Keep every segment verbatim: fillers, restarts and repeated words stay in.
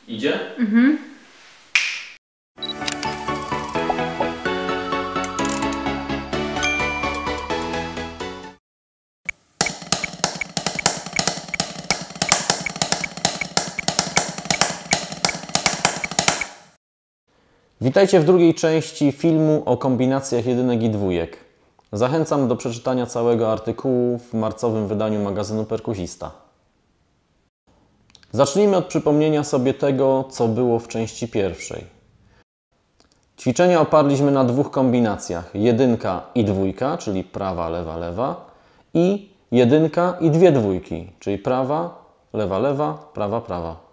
Idzie? Mhm. Witajcie w drugiej części filmu o kombinacjach jedynek i dwójek. Zachęcam do przeczytania całego artykułu w marcowym wydaniu magazynu Perkusista. Zacznijmy od przypomnienia sobie tego, co było w części pierwszej. Ćwiczenia oparliśmy na dwóch kombinacjach: jedynka i dwójka, czyli prawa, lewa, lewa, i jedynka i dwie dwójki, czyli prawa, lewa, lewa, prawa, prawa.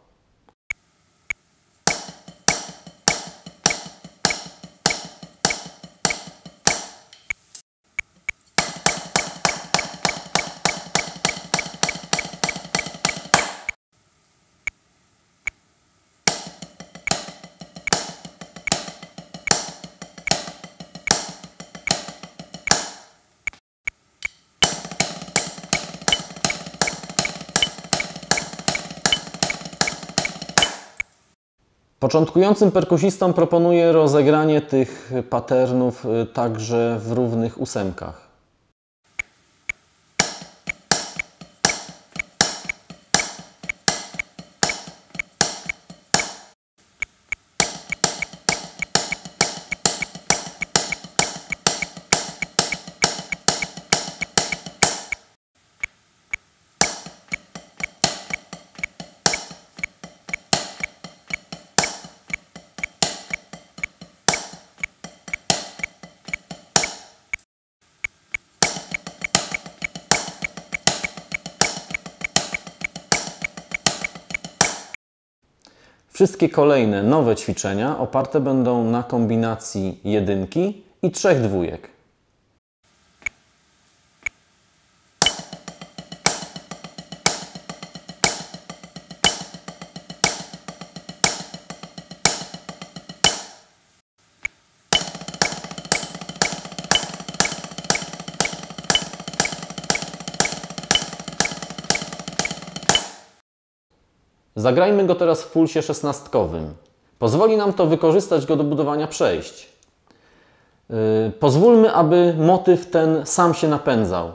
Początkującym perkusistom proponuję rozegranie tych patternów także w równych ósemkach. Wszystkie kolejne nowe ćwiczenia oparte będą na kombinacji jedynki i trzech dwójek. Zagrajmy go teraz w pulsie szesnastkowym. Pozwoli nam to wykorzystać go do budowania przejść. Yy, pozwólmy, aby motyw ten sam się napędzał.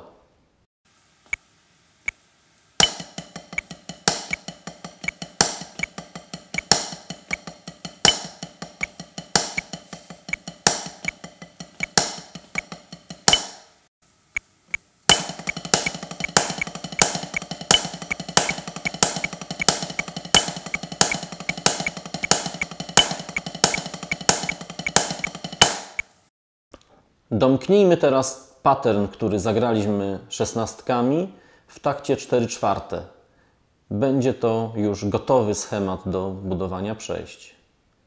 Domknijmy teraz pattern, który zagraliśmy szesnastkami w takcie cztery czwarte. Będzie to już gotowy schemat do budowania przejść.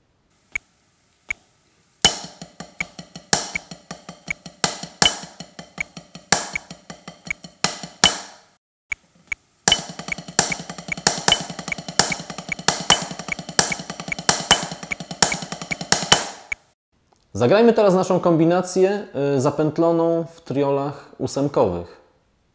Zagrajmy teraz naszą kombinację zapętloną w triolach ósemkowych.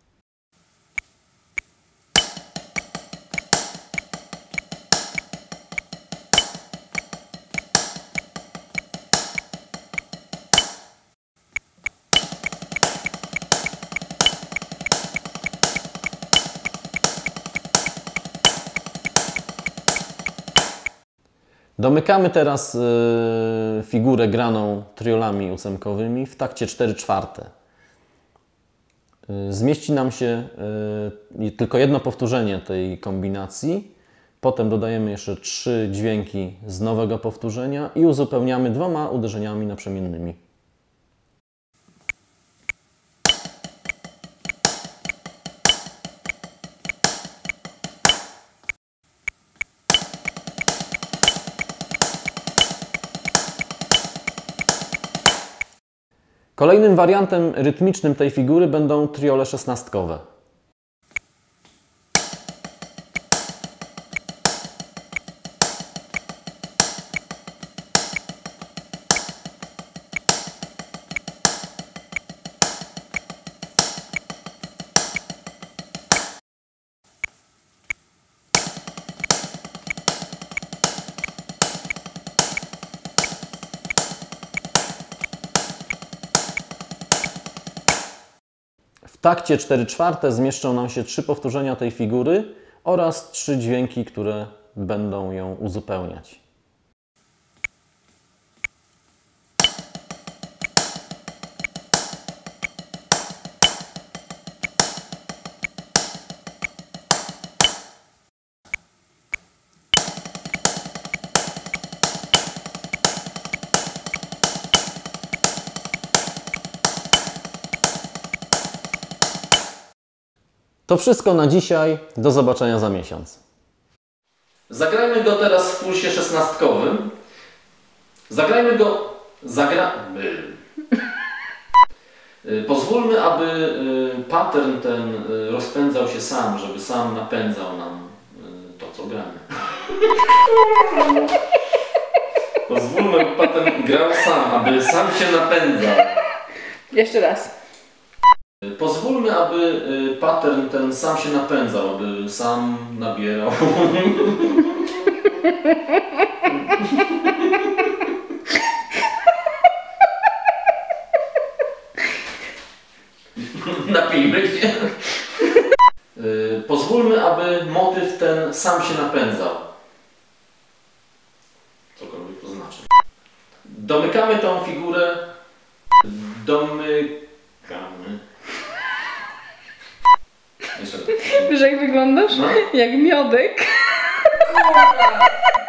Domykamy teraz y, figurę graną triolami ósemkowymi w takcie cztery czwarte. Y, zmieści nam się y, tylko jedno powtórzenie tej kombinacji. Potem dodajemy jeszcze trzy dźwięki z nowego powtórzenia i uzupełniamy dwoma uderzeniami naprzemiennymi. Kolejnym wariantem rytmicznym tej figury będą triole szesnastkowe. W takcie cztery czwarte zmieszczą nam się trzy powtórzenia tej figury oraz trzy dźwięki, które będą ją uzupełniać. To wszystko na dzisiaj. Do zobaczenia za miesiąc. Zagrajmy go teraz w pulsie szesnastkowym. Zagrajmy go... Zagra... Pozwólmy, aby pattern ten rozpędzał się sam, żeby sam napędzał nam to, co gramy. Pozwólmy, aby pattern grał sam, aby sam się napędzał. Jeszcze raz. Pozwólmy, aby pattern ten sam się napędzał, aby sam nabierał. Napijmy się. Pozwólmy, aby motyw ten sam się napędzał. Cokolwiek to znaczy. Domykamy tą figurę. Domykamy. Wiesz, jak wyglądasz? No. Jak miodek. Kurwa.